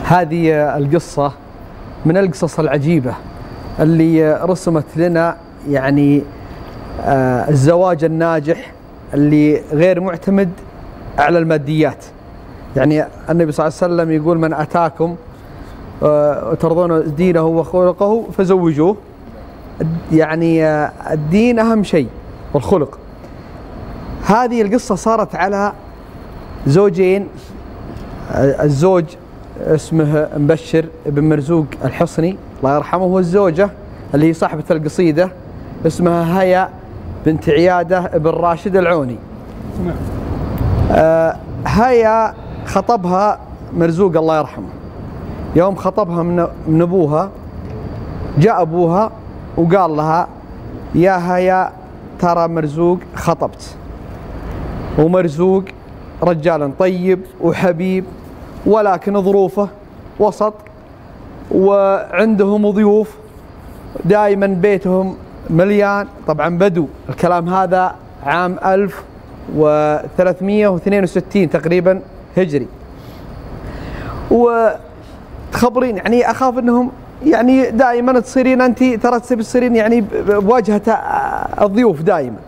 هذه القصة من القصص العجيبة اللي رسمت لنا يعني الزواج الناجح اللي غير معتمد على الماديات. يعني النبي صلى الله عليه وسلم يقول: من أتاكم ترضون دينه وخلقه فزوجوه. يعني الدين أهم شيء والخلق. هذه القصة صارت على زوجين، الزوج اسمه مبشر بن مرزوق الحصني الله يرحمه، والزوجة اللي هي صاحبة القصيدة اسمها هيا بنت عيادة بن راشد العوني. هيا خطبها مرزوق الله يرحمه. يوم خطبها من أبوها، جاء أبوها وقال لها: يا هيا ترى مرزوق خطبت، ومرزوق رجال طيب وحبيب، ولكن ظروفه وسط وعندهم ضيوف، دائما بيتهم مليان. طبعا بدو، الكلام هذا عام 1362 تقريبا هجري. وتخبرين يعني أخاف أنهم يعني دائما تصيرين أنت ترى تصيرين يعني بواجهة الضيوف دائما،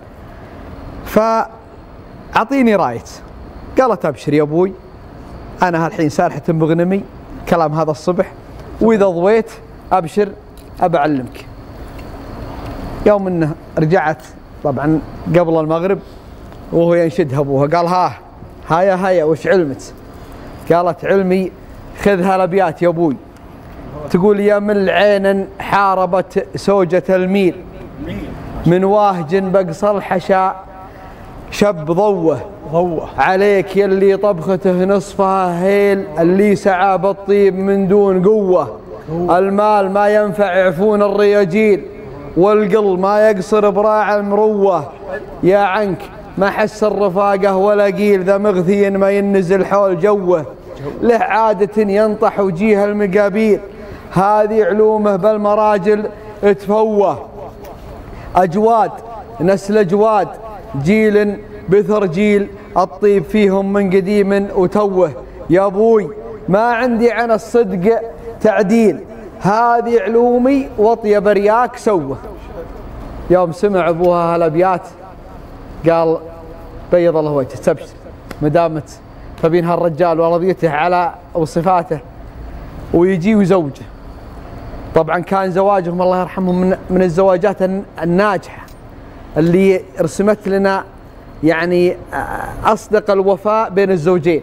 فأعطيني رايت. قالت: أبشر يا أبوي، أنا هالحين سارحة بغنمي، كلام هذا الصبح، وإذا ضويت أبشر أبعلمك. يوم إنه رجعت طبعا قبل المغرب وهو ينشدها أبوها، قال: هيا وش علمت؟ قالت: علمي خذها الأبيات يا أبوي. تقول: يا من عين حاربت سوجة الميل، من واهج بقص الحشاء شب ضوه عليك يلي طبخته نصفها هيل، اللي سعى بالطيب من دون قوة، المال ما ينفع عفون الرياجيل، والقل ما يقصر براع المروة، يا عنك ما حس الرفاقة ولا قيل، ذا مغثي ما ينزل حول جوه، له عادة ينطح وجيه المقابيل، هذه علومه بالمراجل تفوه، أجواد نسل أجواد جيل بثر جيل، الطيب فيهم من قديم وتوه، يا أبوي ما عندي عن الصدق تعديل، هذه علومي وطيب رياك سوه. يوم سمع أبوها هالأبيات قال: بيض الله وجهك، تبشر مدامت تبين هالرجال ورضيته على وصفاته ويجي وزوجه. طبعا كان زواجهم الله يرحمهم من الزواجات الناجحة اللي رسمت لنا يعني أصدق الوفاء بين الزوجين.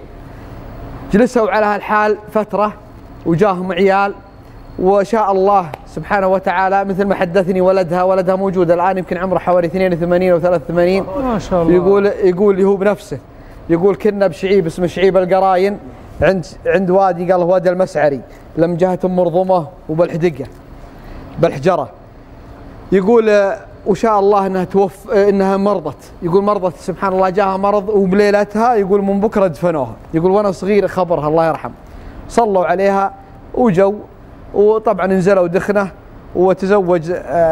جلسوا على هالحال فترة وجاهم عيال، وشاء الله سبحانه وتعالى مثل ما حدثني ولدها موجود الآن، يمكن عمره حوالي 82 أو 83 ما شاء الله. يقول هو بنفسه، يقول: كنا بشعيب اسمه شعيب القراين عند وادي، قال وادي المسعري، لم جهة مرضمة وبالحدقة بالحجرة. يقول وشاء الله انها مرضت، يقول مرضت سبحان الله، جاها مرض وبليلتها يقول من بكره دفنوها. يقول وانا صغير خبرها الله يرحمه، صلوا عليها وجو، وطبعا نزلوا دخنه وتزوج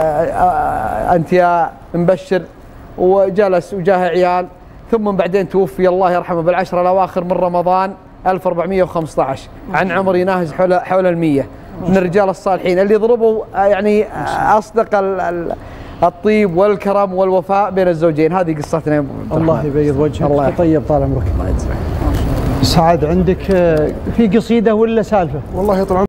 انت يا مبشر، وجلس وجاه عيال، ثم بعدين توفي الله يرحمه بالعشر الاواخر من رمضان 1415 عن عمر يناهز حول 100 من الرجال الصالحين اللي ضربوا يعني اصدق الطيب والكرم والوفاء بين الزوجين. هذه قصتنا يا ابو. الله يبيض وجهك. الله طيب طال عمرك. الله يجزاك. سعد، عندك في قصيدة ولا سالفة؟ والله طال